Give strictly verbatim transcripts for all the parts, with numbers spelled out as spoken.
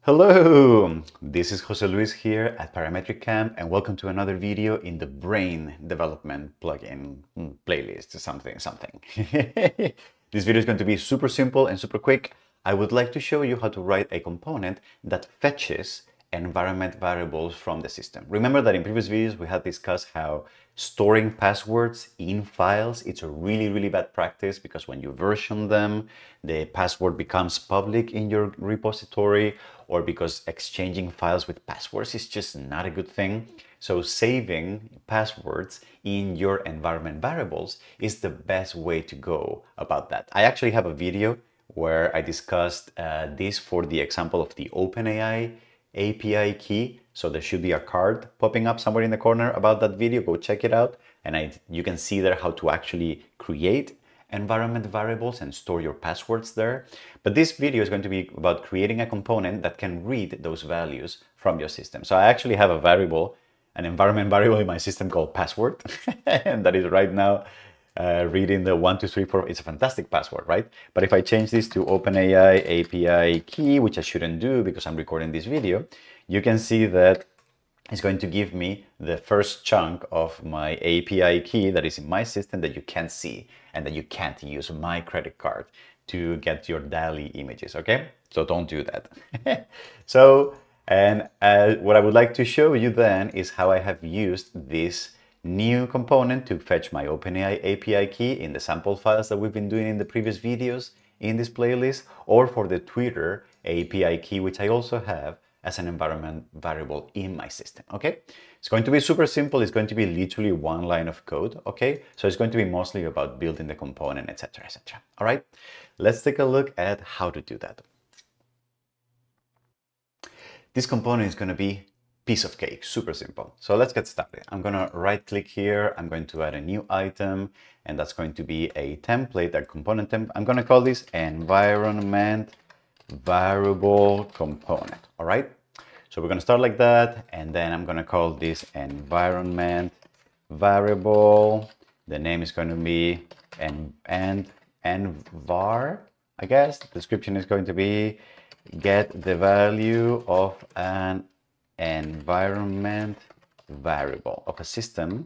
Hello, this is Jose Luis here at Parametric Camp, and welcome to another video in the Brain Development plugin mm, playlist, something, something. This video is going to be super simple and super quick. I would like to show you how to write a component that fetches environment variables from the system. Remember that in previous videos we had discussed how storing passwords in files, it's a really, really bad practice because when you version them, the password becomes public in your repository, or because exchanging files with passwords is just not a good thing. So saving passwords in your environment variables is the best way to go about that. I actually have a video where I discussed uh, this for the example of the OpenAI A P I key. So there should be a card popping up somewhere in the corner about that video. Go check it out. And I, you can see there how to actually create environment variables and store your passwords there. But this video is going to be about creating a component that can read those values from your system. So I actually have a variable, an environment variable in my system called password. And that is right now uh, reading the one, two, three, four. It's a fantastic password, right? But if I change this to OpenAI A P I key, which I shouldn't do because I'm recording this video, you can see that it's going to give me the first chunk of my A P I key that is in my system that you can't see and that you can't use my credit card to get your DALL-E images, okay? So don't do that. So, and uh, what I would like to show you then is how I have used this new component to fetch my OpenAI A P I key in the sample files that we've been doing in the previous videos in this playlist, or for the Twitter A P I key, which I also have as an environment variable in my system, okay? It's going to be super simple. It's going to be literally one line of code, okay? So it's going to be mostly about building the component, et cetera, et cetera. All right, let's take a look at how to do that. This component is going to be piece of cake, super simple. So let's get started. I'm going to right click here. I'm going to add a new item, and that's going to be a template, a component template. I'm going to call this environment variable component. All right, so we're going to start like that, and then I'm going to call this environment variable. The name is going to be and and and var, I guess. The description is going to be get the value of an environment variable of a system.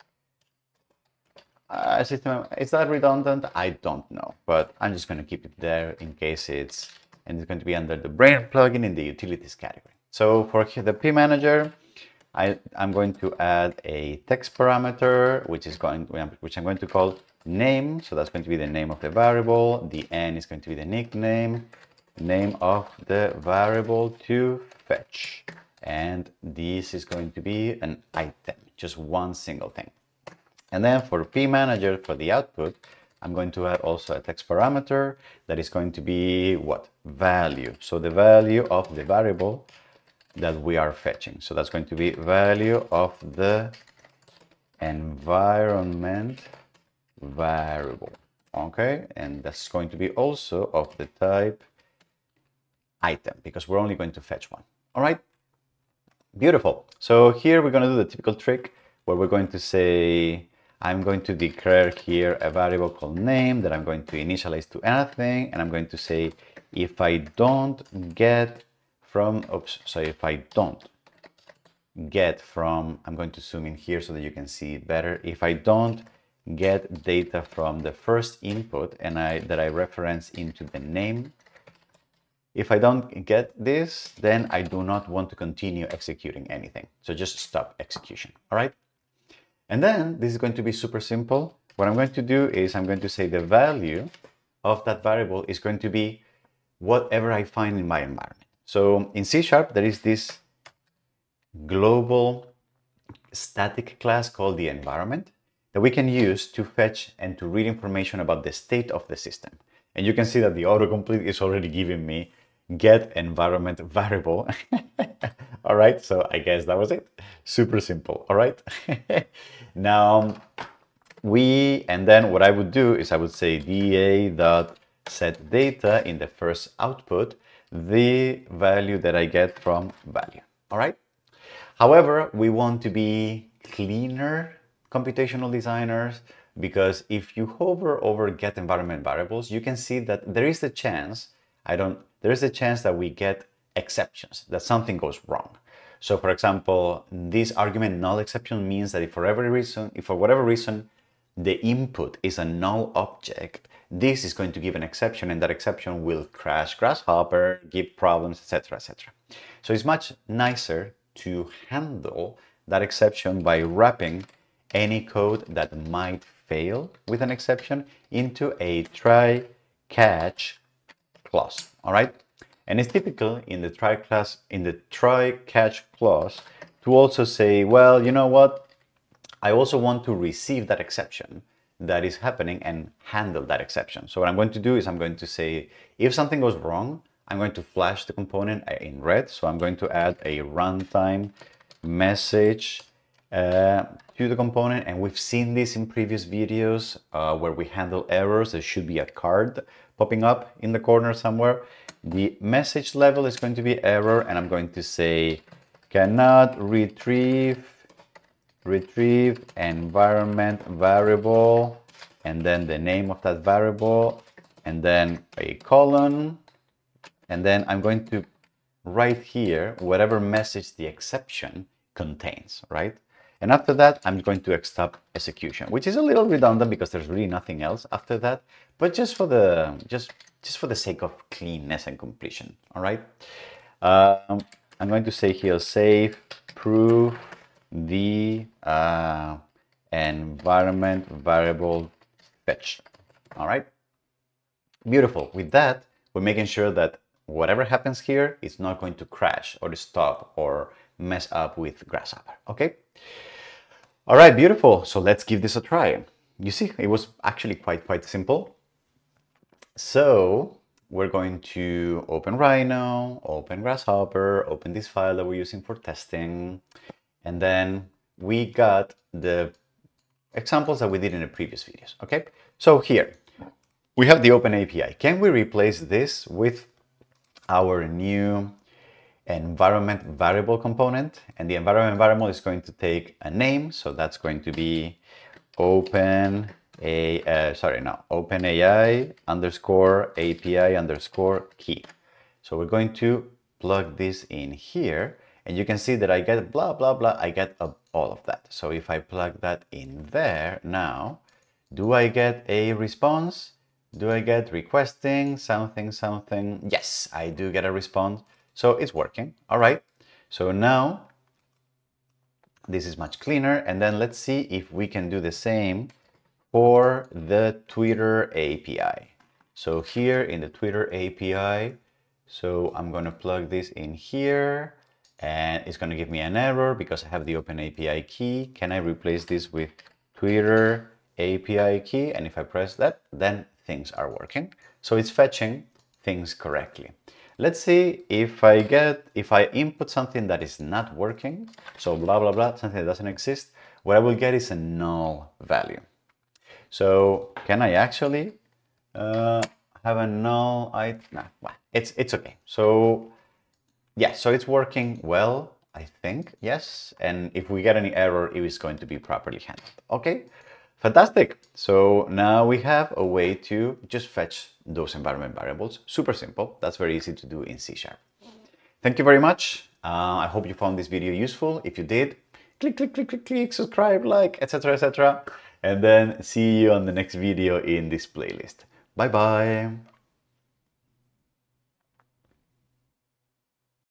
Uh, system, is that redundant? I don't know, but I'm just going to keep it there in case it's, and it's going to be under the Brain plugin in the utilities category. So for the P manager, I, I'm going to add a text parameter, which is going, which I'm going to call name. So that's going to be the name of the variable. The N is going to be the nickname, name of the variable to fetch. And this is going to be an item, just one single thing. And then for P manager, for the output, I'm going to add also a text parameter that is going to be what? Value. So the value of the variable that we are fetching. So that's going to be value of the environment variable. Okay, and that's going to be also of the type item, because we're only going to fetch one. All right, beautiful. So here we're going to do the typical trick where we're going to say, I'm going to declare here a variable called name that I'm going to initialize to anything, and I'm going to say if I don't get from, oops, so if I don't get from, I'm going to zoom in here so that you can see it better. If I don't get data from the first input and I that I reference into the name, if I don't get this, then I do not want to continue executing anything. So just stop execution, all right? And then this is going to be super simple. What I'm going to do is I'm going to say the value of that variable is going to be whatever I find in my environment. So in C sharp, there is this global static class called the environment that we can use to fetch and to read information about the state of the system. And you can see that the autocomplete is already giving me get environment variable. All right, so I guess that was it. Super simple. All right. Now we, and then what I would do is I would say da dot set data in the first output, the value that I get from value. All right. However, we want to be cleaner computational designers, because if you hover over get environment variables, you can see that there is a chance, I don't, there is a chance that we get exceptions, that something goes wrong. So for example, this argument null exception means that if for every reason, if for whatever reason, the input is a null object, this is going to give an exception, and that exception will crash Grasshopper, give problems, et cetera, et cetera. So it's much nicer to handle that exception by wrapping any code that might fail with an exception into a try catch clause. All right, and it's typical in the try class in the try catch clause to also say, well, you know what, I also want to receive that exception that is happening and handle that exception. So what I'm going to do is I'm going to say, if something goes wrong, I'm going to flash the component in red. So I'm going to add a runtime message uh, to the component. And we've seen this in previous videos uh, where we handle errors. There should be a card popping up in the corner somewhere. The message level is going to be error, and I'm going to say cannot retrieve retrieve environment variable, and then the name of that variable, and then a colon, and then I'm going to write here whatever message the exception contains, right? And after that, I'm going to stop execution, which is a little redundant because there's really nothing else after that, but just for the just just for the sake of cleanness and completion. All right. Um, I'm going to say here save proof the uh, environment variable fetch. All right, beautiful. With that, we're making sure that whatever happens here is not going to crash or stop or mess up with Grasshopper. Okay. All right, beautiful. So let's give this a try. You see, it was actually quite quite simple. So we're going to open Rhino, open Grasshopper, open this file that we're using for testing. And then we got the examples that we did in the previous videos, okay? So here, we have the Open A P I. Can we replace this with our new environment variable component? And the environment variable is going to take a name, so that's going to be open a, uh, sorry, no, OpenAI underscore A P I underscore key. So we're going to plug this in here. And you can see that I get blah, blah, blah. I get uh, all of that. So if I plug that in there now, do I get a response? Do I get requesting something, something? Yes, I do get a response. So it's working. All right. So now this is much cleaner. And then let's see if we can do the same for the Twitter A P I. So here in the Twitter A P I, so I'm going to plug this in here. And it's going to give me an error because I have the Open A P I key. Can I replace this with Twitter A P I key? And if I press that, then things are working. So it's fetching things correctly. Let's see if I get, if I input something that is not working, so blah, blah, blah, something that doesn't exist, what I will get is a null value. So can I actually uh, have a null? I, nah, well, it's, it's okay. So yeah, so it's working well, I think, yes. And if we get any error, it is going to be properly handled. Okay, fantastic. So now we have a way to just fetch those environment variables. Super simple. That's very easy to do in C sharp. Thank you very much. Uh, I hope you found this video useful. If you did, click, click, click, click, click, subscribe, like, et cetera, et cetera. And then see you on the next video in this playlist. Bye-bye.